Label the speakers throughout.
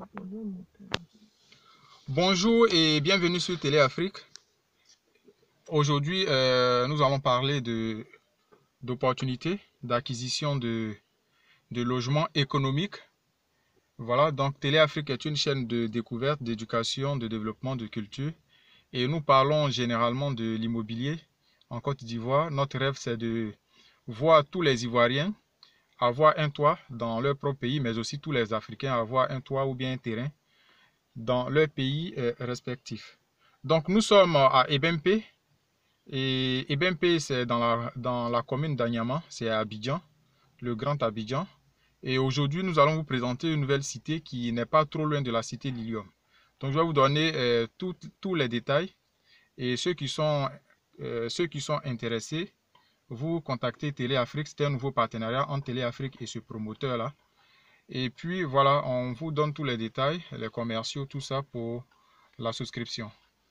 Speaker 1: Bonjour et bienvenue sur Télé Afrique. Aujourd'hui, nous allons parler d'opportunités d'acquisition de logements économiques. Voilà, donc Télé Afrique est une chaîne de découverte, d'éducation, de développement, de culture. Et nous parlons généralement de l'immobilier en Côte d'Ivoire. Notre rêve, c'est de voir tous les Ivoiriens avoir un toit dans leur propre pays, mais aussi tous les Africains avoir un toit ou bien un terrain dans leur pays respectif. Donc nous sommes à Ebempe, et Ebempe c'est dans la commune d'Anyama, c'est à Abidjan, le Grand Abidjan. Et aujourd'hui nous allons vous présenter une nouvelle cité qui n'est pas trop loin de la cité Lilium. Donc je vais vous donner tous les détails, et ceux qui sont intéressés, vous contactez Télé Afrique. C'est un nouveau partenariat entre Télé Afrique et ce promoteur là. Et puis voilà, on vous donne tous les détails, les commerciaux, tout ça pour la souscription.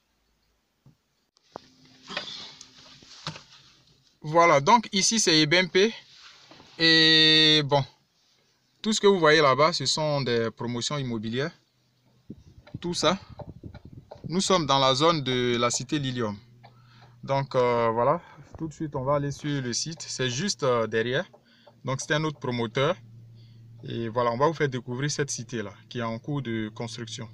Speaker 1: Voilà, donc ici c'est Ebempe. Et bon, tout ce que vous voyez là-bas, ce sont des promotions immobilières. Tout ça. Nous sommes dans la zone de la cité Lilium. Donc voilà, tout de suite on va aller sur le site. C'est juste derrière. Donc c'est un autre promoteur. Et voilà, on va vous faire découvrir cette cité-là, qui est en cours de construction.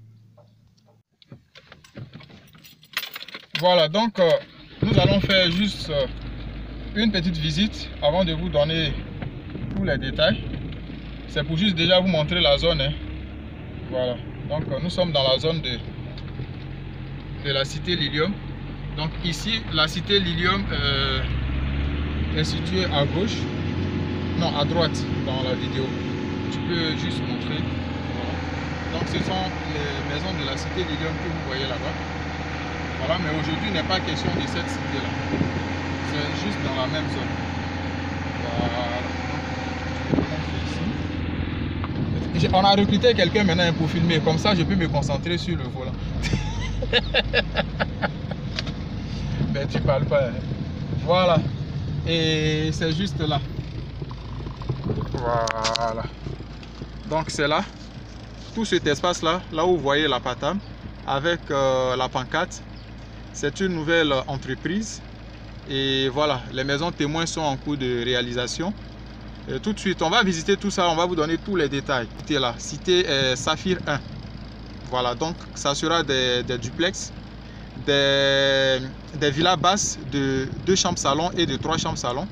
Speaker 1: Voilà, donc nous allons faire juste une petite visite avant de vous donner tous les détails. C'est pour juste déjà vous montrer la zone. Hein. Voilà, donc nous sommes dans la zone de la cité Lilium. Donc ici, la cité Lilium est située à gauche. Non, à droite dans la vidéo. Tu peux juste montrer. Voilà. Donc ce sont les maisons de la cité Lilium que vous voyez là-bas. Voilà, mais aujourd'hui il n'est pas question de cette cité-là. C'est juste dans la même zone. Voilà. On a recruté quelqu'un maintenant pour filmer. Comme ça, je peux me concentrer sur le volant. Mais tu parles pas. Hein. Voilà. Et c'est juste là. Voilà. Donc c'est là, tout cet espace là, là où vous voyez la patame avec la pancarte, c'est une nouvelle entreprise. Et voilà, les maisons témoins sont en cours de réalisation. Et tout de suite, on va visiter tout ça, on va vous donner tous les détails. Cité là, cité Saphir 1. Voilà, donc ça sera des duplex, des villas basses de 2 chambres salon et de 3 chambres salon.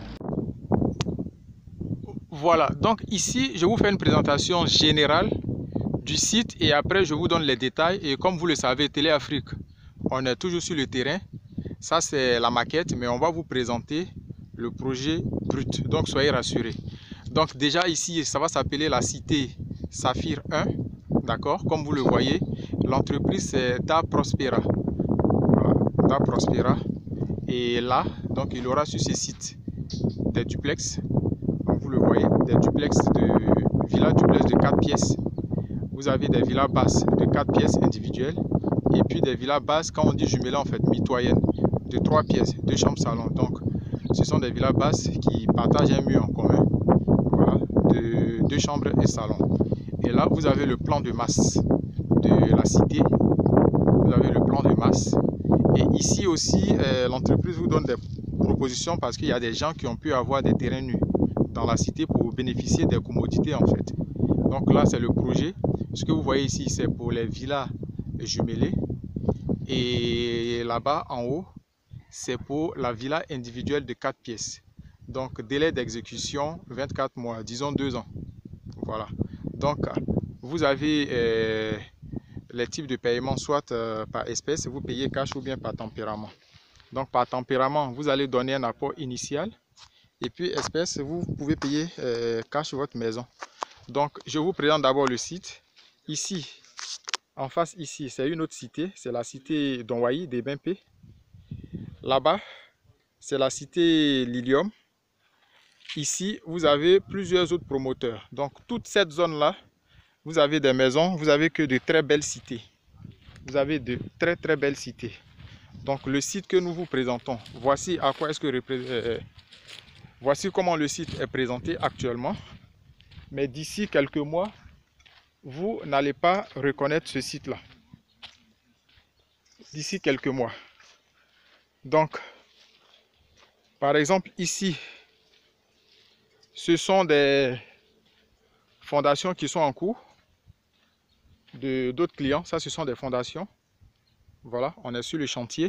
Speaker 1: Voilà, donc ici, je vous fais une présentation générale du site et après, je vous donne les détails. Et comme vous le savez, Télé Afrique, on est toujours sur le terrain. Ça, c'est la maquette, mais on va vous présenter le projet brut. Donc, soyez rassurés. Donc, déjà ici, ça va s'appeler la cité Saphir 1. D'accord? Comme vous le voyez, l'entreprise, c'est Da Prospera. Voilà, Da Prospera. Et là, donc, il aura sur ce site des duplex. Vous le voyez, des duplex de villas duplex de 4 pièces. Vous avez des villas basses de 4 pièces individuelles et puis des villas basses, quand on dit jumelées en fait, mitoyennes, de 3 pièces, 2 chambres salon. Donc ce sont des villas basses qui partagent un mur en commun, voilà, de 2 chambres et salon. Et là vous avez le plan de masse de la cité, vous avez le plan de masse. Et ici aussi l'entreprise vous donne des propositions parce qu'il y a des gens qui ont pu avoir des terrains nus dans la cité pour bénéficier des commodités en fait. Donc là c'est le projet. Ce que vous voyez ici c'est pour les villas jumelées et là-bas en haut c'est pour la villa individuelle de 4 pièces. Donc délai d'exécution 24 mois, disons 2 ans. Voilà. Donc vous avez les types de paiement soit par espèce, vous payez cash ou bien par tempérament. Donc par tempérament vous allez donner un apport initial. Et puis espèce, vous pouvez payer cash sur votre maison. Donc je vous présente d'abord le site. Ici, en face ici, c'est une autre cité. C'est la cité d'Onwayi, d'Ebempe. Là-bas, c'est la cité Lilium. Ici, vous avez plusieurs autres promoteurs. Donc toute cette zone-là, vous avez des maisons. Vous avez que de très belles cités. Vous avez de très très belles cités. Donc le site que nous vous présentons, voici à quoi est-ce que voici comment le site est présenté actuellement. Mais d'ici quelques mois, vous n'allez pas reconnaître ce site-là d'ici quelques mois. Donc, par exemple, ici, ce sont des fondations qui sont en cours de d'autres clients. Ça, ce sont des fondations. Voilà, on est sur le chantier.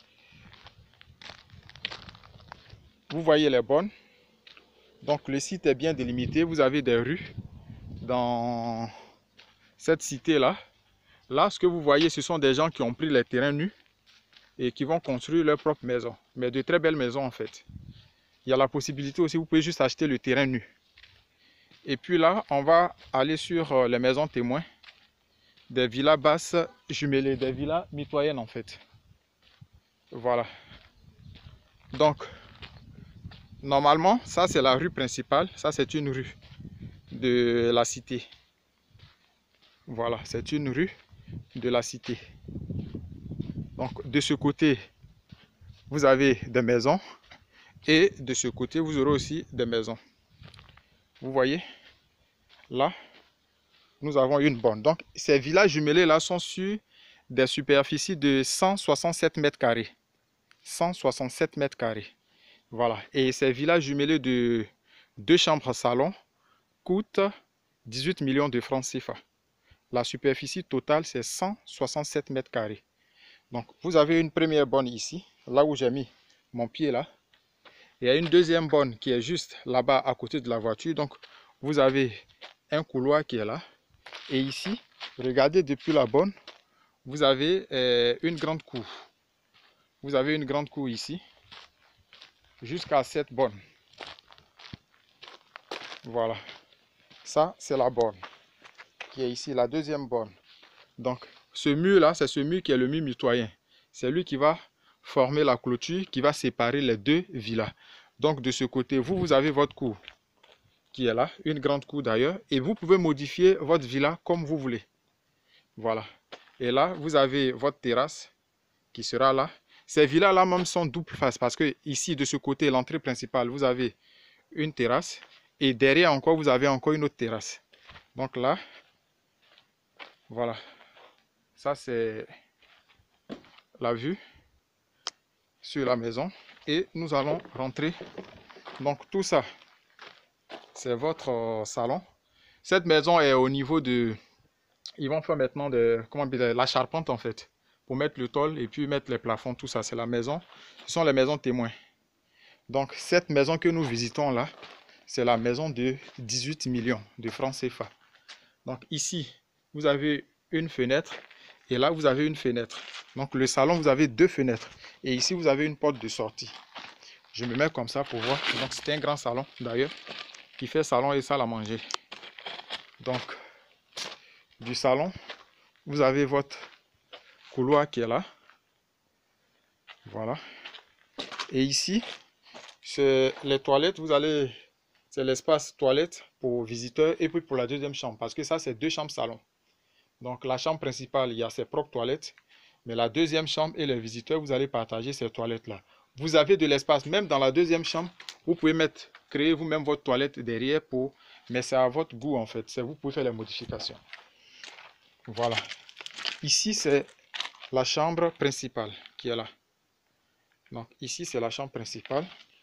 Speaker 1: Vous voyez les bornes. Donc, le site est bien délimité. Vous avez des rues dans cette cité-là. Là, ce que vous voyez, ce sont des gens qui ont pris les terrains nus et qui vont construire leur propre maison. Mais de très belles maisons, en fait. Il y a la possibilité aussi, vous pouvez juste acheter le terrain nu. Et puis là, on va aller sur les maisons témoins. Des villas basses jumelées, des villas mitoyennes, en fait. Voilà. Donc, normalement, ça c'est la rue principale. Ça c'est une rue de la cité. Voilà, c'est une rue de la cité. Donc, de ce côté, vous avez des maisons. Et de ce côté, vous aurez aussi des maisons. Vous voyez, là, nous avons une borne. Donc, ces villas jumelées-là sont sur des superficies de 167 mètres carrés. 167 mètres carrés. Voilà. Et ces villas jumelées de 2 chambres salon coûtent 18 millions de francs CFA. La superficie totale, c'est 167 mètres carrés. Donc, vous avez une première borne ici, là où j'ai mis mon pied là. Il y a une deuxième borne qui est juste là-bas à côté de la voiture. Donc, vous avez un couloir qui est là. Et ici, regardez depuis la borne, vous avez une grande cour. Vous avez une grande cour ici, jusqu'à cette borne. Voilà. Ça, c'est la borne qui est ici, la deuxième borne. Donc, ce mur-là, c'est ce mur qui est le mur mitoyen. C'est lui qui va former la clôture, qui va séparer les deux villas. Donc, de ce côté, vous avez votre cour qui est là, une grande cour d'ailleurs. Et vous pouvez modifier votre villa comme vous voulez. Voilà. Et là, vous avez votre terrasse qui sera là. Ces villas-là même sont double face parce que ici, de ce côté, l'entrée principale, vous avez une terrasse. Et derrière encore, vous avez encore une autre terrasse. Donc là, voilà. Ça, c'est la vue sur la maison. Et nous allons rentrer. Donc tout ça, c'est votre salon. Cette maison est au niveau de... Ils vont faire maintenant de, la charpente en fait. Pour mettre le tôle et puis mettre les plafonds. Tout ça, c'est la maison. Ce sont les maisons témoins. Donc cette maison que nous visitons là, c'est la maison de 18 millions de francs CFA. Donc ici, vous avez une fenêtre. Et là, vous avez une fenêtre. Donc, le salon, vous avez 2 fenêtres. Et ici, vous avez une porte de sortie. Je me mets comme ça pour voir. Donc, c'est un grand salon, d'ailleurs, qui fait salon et salle à manger. Donc, du salon, vous avez votre couloir qui est là. Voilà. Et ici, c'est les toilettes. C'est l'espace toilette pour visiteurs et puis pour la deuxième chambre. Parce que ça, c'est 2 chambres salon. Donc la chambre principale, il y a ses propres toilettes. Mais la deuxième chambre et les visiteurs, vous allez partager ces toilettes-là. Vous avez de l'espace, même dans la deuxième chambre, vous pouvez créer vous-même votre toilette derrière mais c'est à votre goût en fait. Vous pouvez faire les modifications. Voilà. Ici, c'est la chambre principale qui est là. Donc ici, c'est la chambre principale.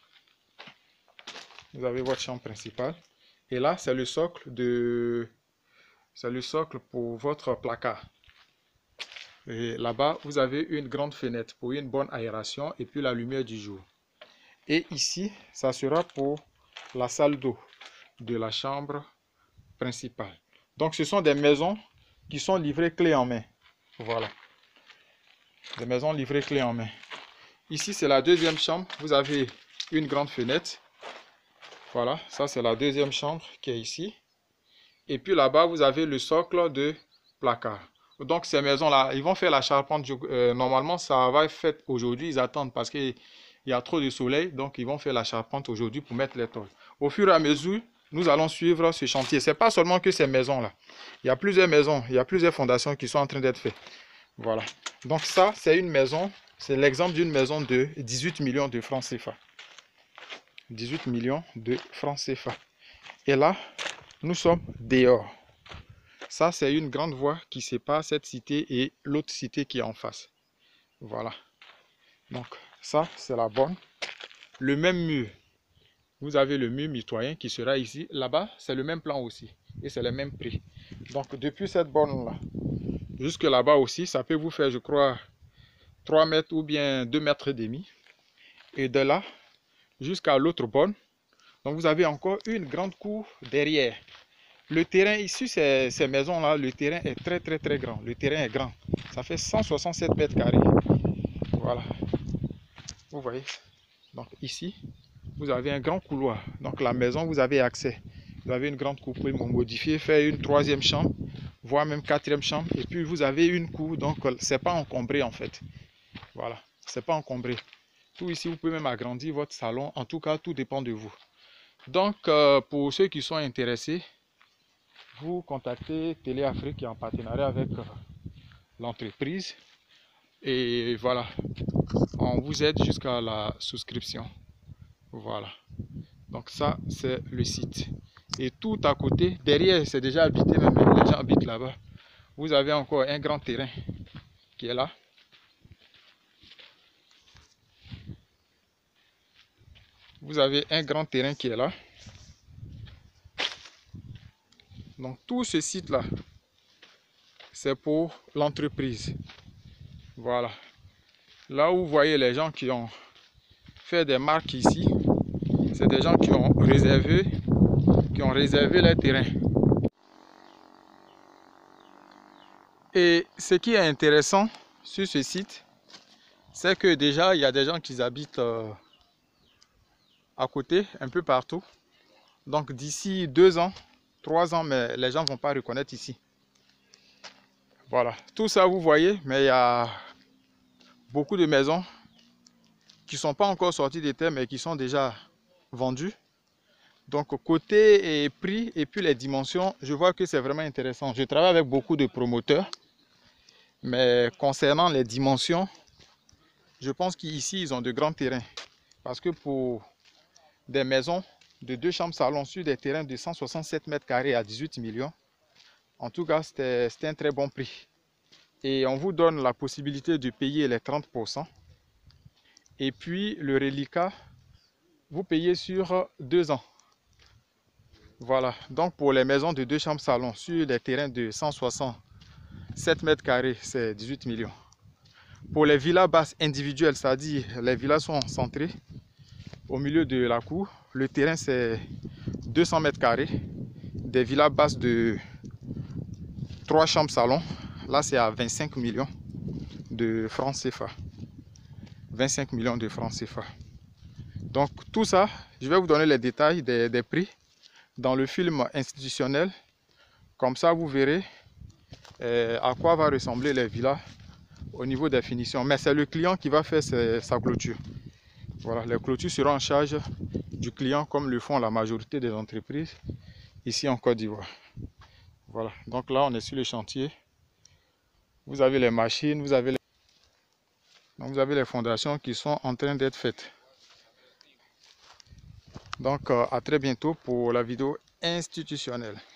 Speaker 1: Vous avez votre chambre principale. Et là, c'est le socle C'est le socle pour votre placard. Et là-bas, vous avez une grande fenêtre pour une bonne aération et puis la lumière du jour. Et ici, ça sera pour la salle d'eau de la chambre principale. Donc, ce sont des maisons qui sont livrées clé en main. Voilà. Des maisons livrées clé en main. Ici, c'est la deuxième chambre. Vous avez une grande fenêtre. Voilà, ça c'est la deuxième chambre qui est ici. Et puis là-bas, vous avez le socle de placard. Donc ces maisons-là, ils vont faire la charpente. Normalement, ça va être fait aujourd'hui. Ils attendent parce qu'il y a trop de soleil. Donc ils vont faire la charpente aujourd'hui pour mettre les tôles. Au fur et à mesure, nous allons suivre ce chantier. Ce n'est pas seulement que ces maisons-là. Il y a plusieurs maisons, il y a plusieurs fondations qui sont en train d'être faites. Voilà. Donc ça, c'est une maison. C'est l'exemple d'une maison de 18 millions de francs CFA. 18 millions de francs CFA. Et là, nous sommes dehors. Ça, c'est une grande voie qui sépare cette cité et l'autre cité qui est en face. Voilà. Donc, ça, c'est la borne. Le même mur. Vous avez le mur mitoyen qui sera ici. Là-bas, c'est le même plan aussi. Et c'est le même prix. Donc, depuis cette borne-là, jusque là-bas aussi, ça peut vous faire, je crois, 3 mètres ou bien 2 mètres et demi. Et de là, jusqu'à l'autre borne, donc vous avez encore une grande cour derrière. Le terrain ici, ces maisons-là, le terrain est très grand. Le terrain est grand. Ça fait 167 mètres carrés. Voilà. Vous voyez. Donc ici, vous avez un grand couloir. Donc la maison, vous avez accès. Vous avez une grande cour, vous pouvez modifier, faire une 3e chambre, voire même 4e chambre. Et puis vous avez une cour, donc c'est pas encombré en fait. Voilà, c'est pas encombré. Tout ici, vous pouvez même agrandir votre salon. En tout cas, tout dépend de vous. Donc pour ceux qui sont intéressés, vous contactez Téléafrique qui est en partenariat avec l'entreprise. Et voilà, on vous aide jusqu'à la souscription. Voilà. Donc ça, c'est le site. Et tout à côté, derrière, c'est déjà habité, même les gens habitent là-bas. Vous avez encore un grand terrain qui est là. Vous avez un grand terrain qui est là. Donc tout ce site-là, c'est pour l'entreprise. Voilà. Là où vous voyez les gens qui ont fait des marques ici, c'est des gens qui ont réservé leur terrain. Et ce qui est intéressant sur ce site, c'est que déjà il y a des gens qui habitent à côté, un peu partout. Donc d'ici 2 ans, 3 ans, mais les gens ne vont pas reconnaître ici. Voilà, tout ça vous voyez, mais il y a beaucoup de maisons qui ne sont pas encore sorties des terres, mais qui sont déjà vendues. Donc côté et prix et puis les dimensions, je vois que c'est vraiment intéressant. Je travaille avec beaucoup de promoteurs, mais concernant les dimensions, je pense qu'ici ils ont de grands terrains. Parce que pour des maisons de 2 chambres salon sur des terrains de 167 mètres carrés à 18 millions, en tout cas c'était un très bon prix. Et on vous donne la possibilité de payer les 30%. Et puis le reliquat, vous payez sur 2 ans. Voilà, donc pour les maisons de 2 chambres salon sur des terrains de 167 mètres carrés, c'est 18 millions. Pour les villas basses individuelles, c'est-à-dire les villas sont centrées au milieu de la cour, le terrain c'est 200 mètres carrés. Des villas basses de 3 chambres salon, là c'est à 25 millions de francs CFA. 25 millions de francs CFA. Donc tout ça, je vais vous donner les détails des prix dans le film institutionnel. Comme ça, vous verrez à quoi va ressembler les villas au niveau des finitions. Mais c'est le client qui va faire sa clôture. Voilà, les clôtures seront en charge du client comme le font la majorité des entreprises ici en Côte d'Ivoire. Voilà, donc là on est sur le chantier. Vous avez les machines, vous avez les fondations qui sont en train d'être faites. Donc à très bientôt pour la vidéo institutionnelle.